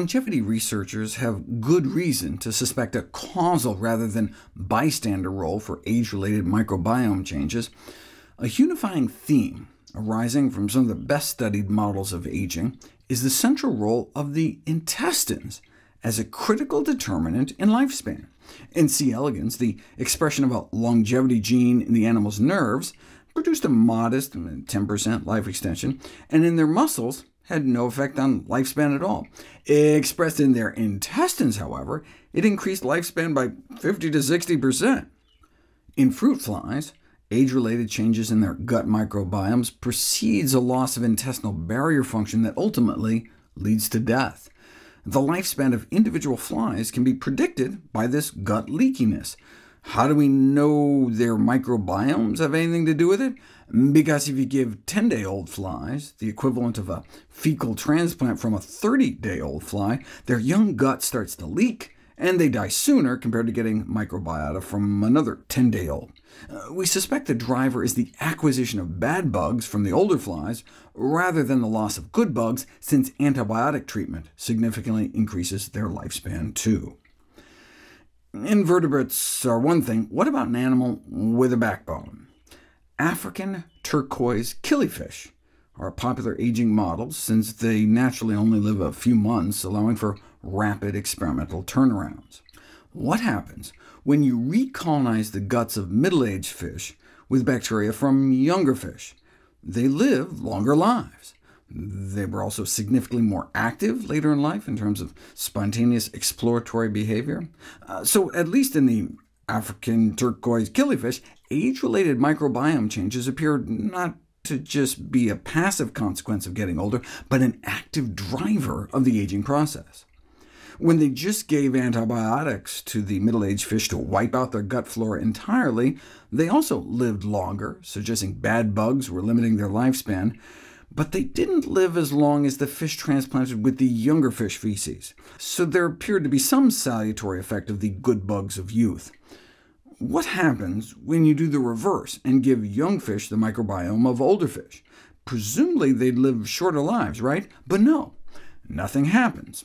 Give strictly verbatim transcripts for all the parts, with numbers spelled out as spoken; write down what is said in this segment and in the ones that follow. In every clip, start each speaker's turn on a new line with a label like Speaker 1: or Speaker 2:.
Speaker 1: longevity researchers have good reason to suspect a causal rather than bystander role for age-related microbiome changes. A unifying theme arising from some of the best-studied models of aging is the central role of the intestines as a critical determinant in lifespan. In C. elegans, the expression of a longevity gene in the animal's nerves produced a modest ten percent life extension, and in their muscles had no effect on lifespan at all. Expressed in their intestines, however, it increased lifespan by fifty to sixty percent. In fruit flies, age-related changes in their gut microbiomes precedes a loss of intestinal barrier function that ultimately leads to death. The lifespan of individual flies can be predicted by this gut leakiness. How do we know their microbiomes have anything to do with it? Because if you give ten-day-old flies the equivalent of a fecal transplant from a thirty-day-old fly, their young gut starts to leak, and they die sooner compared to getting microbiota from another ten-day-old. Uh, we suspect the driver is the acquisition of bad bugs from the older flies, rather than the loss of good bugs, since antibiotic treatment significantly increases their lifespan too. Invertebrates are one thing. What about an animal with a backbone? African turquoise killifish are popular aging models, since they naturally only live a few months, allowing for rapid experimental turnarounds. What happens when you recolonize the guts of middle-aged fish with bacteria from younger fish? They live longer lives. They were also significantly more active later in life in terms of spontaneous exploratory behavior. Uh, so at least in the African turquoise killifish, age-related microbiome changes appear not to just be a passive consequence of getting older, but an active driver of the aging process. When they just gave antibiotics to the middle-aged fish to wipe out their gut flora entirely, they also lived longer, suggesting bad bugs were limiting their lifespan. But they didn't live as long as the fish transplanted with the younger fish feces, so there appeared to be some salutary effect of the good bugs of youth. What happens when you do the reverse and give young fish the microbiome of older fish? Presumably they'd live shorter lives, right? But no, nothing happens.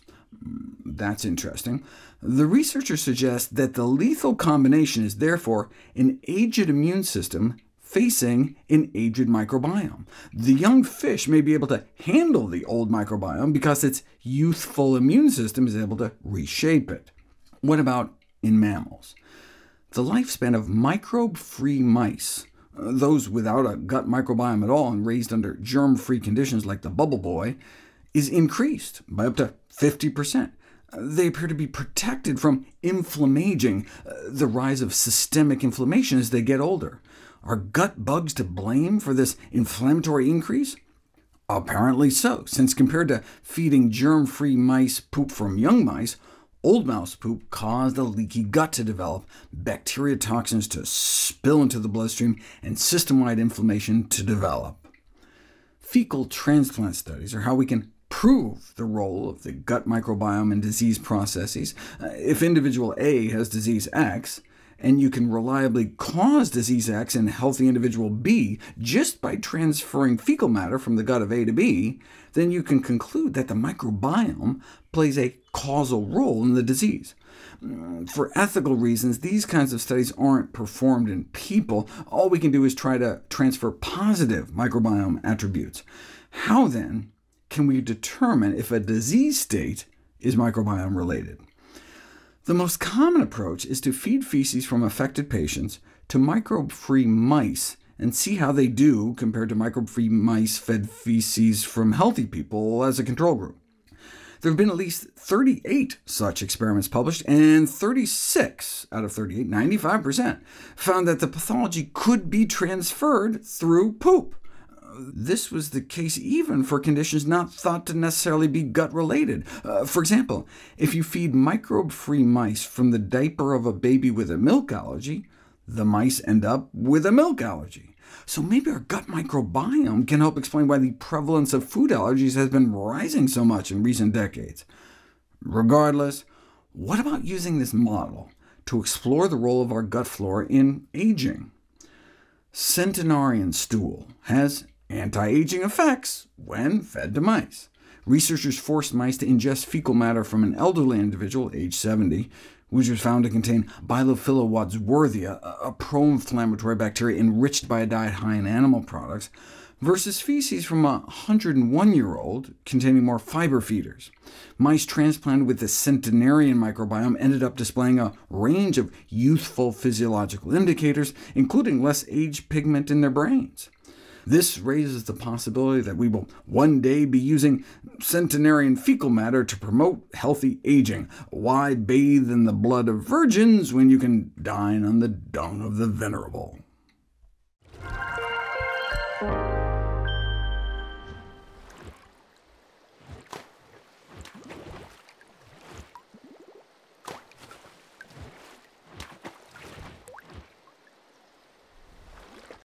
Speaker 1: That's interesting. The researchers suggest that the lethal combination is therefore an aged immune system facing an aged microbiome. The young fish may be able to handle the old microbiome because its youthful immune system is able to reshape it. What about in mammals? The lifespan of microbe-free mice, those without a gut microbiome at all and raised under germ-free conditions like the bubble boy, is increased by up to fifty percent. They appear to be protected from inflammaging, uh, the rise of systemic inflammation as they get older. Are gut bugs to blame for this inflammatory increase? Apparently so, since compared to feeding germ-free mice poop from young mice, old mouse poop caused a leaky gut to develop, bacteria toxins to spill into the bloodstream, and system-wide inflammation to develop. Fecal transplant studies are how we can prove the role of the gut microbiome in disease processes. Uh, if individual A has disease X, and you can reliably cause disease X in healthy individual B just by transferring fecal matter from the gut of A to B, then you can conclude that the microbiome plays a causal role in the disease. For ethical reasons, these kinds of studies aren't performed in people. All we can do is try to transfer positive microbiome attributes. How, then, can we determine if a disease state is microbiome-related? The most common approach is to feed feces from affected patients to microbe-free mice and see how they do compared to microbe-free mice fed feces from healthy people as a control group. There have been at least thirty-eight such experiments published, and thirty-six out of thirty-eight, ninety-five percent, found that the pathology could be transferred through poop. This was the case even for conditions not thought to necessarily be gut-related. Uh, for example, if you feed microbe-free mice from the diaper of a baby with a milk allergy, the mice end up with a milk allergy. So maybe our gut microbiome can help explain why the prevalence of food allergies has been rising so much in recent decades. Regardless, what about using this model to explore the role of our gut flora in aging? Centenarian stool has anti-aging effects when fed to mice. researchers forced mice to ingest fecal matter from an elderly individual, age seventy, which was found to contain Bilophila wadsworthia, a pro-inflammatory bacteria enriched by a diet high in animal products, versus feces from a one hundred one year old containing more fiber feeders. Mice transplanted with the Centenarian microbiome ended up displaying a range of youthful physiological indicators, including less age pigment in their brains. This raises the possibility that we will one day be using centenarian fecal matter to promote healthy aging. Why bathe in the blood of virgins when you can dine on the dung of the venerable?